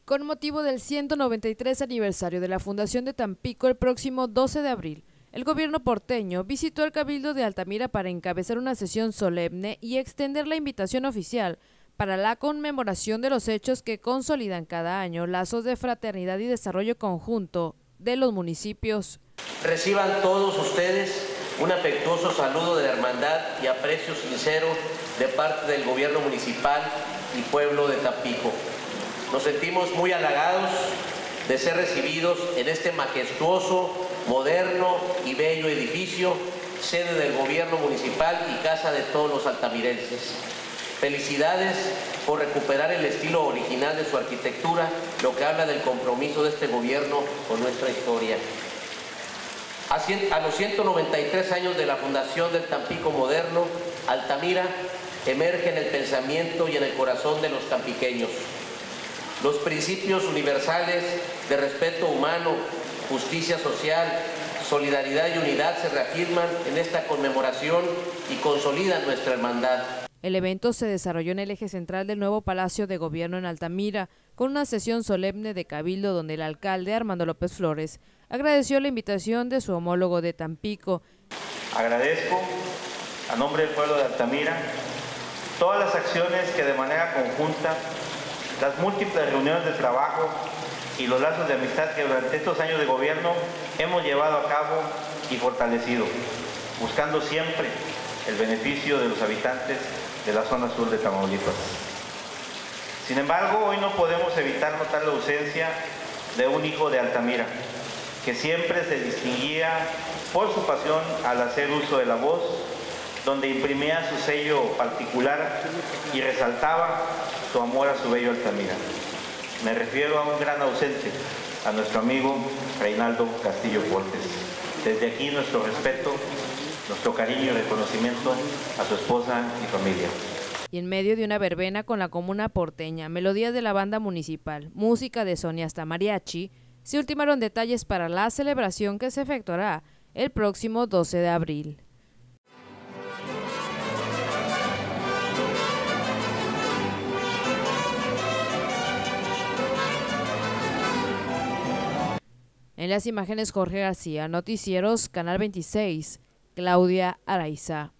Con motivo del 193 aniversario de la Fundación de Tampico, el próximo 12 de abril, el gobierno porteño visitó el Cabildo de Altamira para encabezar una sesión solemne y extender la invitación oficial para la conmemoración de los hechos que consolidan cada año lazos de fraternidad y desarrollo conjunto de los municipios. Reciban todos ustedes un afectuoso saludo de la hermandad y aprecio sincero de parte del gobierno municipal y pueblo de Tampico. Nos sentimos muy halagados de ser recibidos en este majestuoso, moderno y bello edificio, sede del gobierno municipal y casa de todos los altamirenses. Felicidades por recuperar el estilo original de su arquitectura, lo que habla del compromiso de este gobierno con nuestra historia. A los 193 años de la fundación del Tampico moderno, Altamira emerge en el pensamiento y en el corazón de los tampiqueños. Los principios universales de respeto humano, justicia social, solidaridad y unidad se reafirman en esta conmemoración y consolidan nuestra hermandad. El evento se desarrolló en el eje central del nuevo Palacio de Gobierno en Altamira, con una sesión solemne de cabildo donde el alcalde Armando López Flores agradeció la invitación de su homólogo de Tampico. Agradezco, a nombre del pueblo de Altamira, todas las acciones que de manera conjunta, las múltiples reuniones de trabajo y los lazos de amistad que durante estos años de gobierno hemos llevado a cabo y fortalecido, buscando siempre el beneficio de los habitantes de la zona sur de Tamaulipas. Sin embargo, hoy no podemos evitar notar la ausencia de un hijo de Altamira, que siempre se distinguía por su pasión al hacer uso de la voz, donde imprimía su sello particular y resaltaba su amor a su bello Altamira. Me refiero a un gran ausente, a nuestro amigo Reinaldo Castillo Portes. Desde aquí nuestro respeto, nuestro cariño y reconocimiento a su esposa y familia. Y en medio de una verbena con la comuna porteña, melodías de la banda municipal, música de Sonia hasta mariachi, se ultimaron detalles para la celebración que se efectuará el próximo 12 de abril. En las imágenes Jorge García, Noticieros, Canal 26, Claudia Araiza.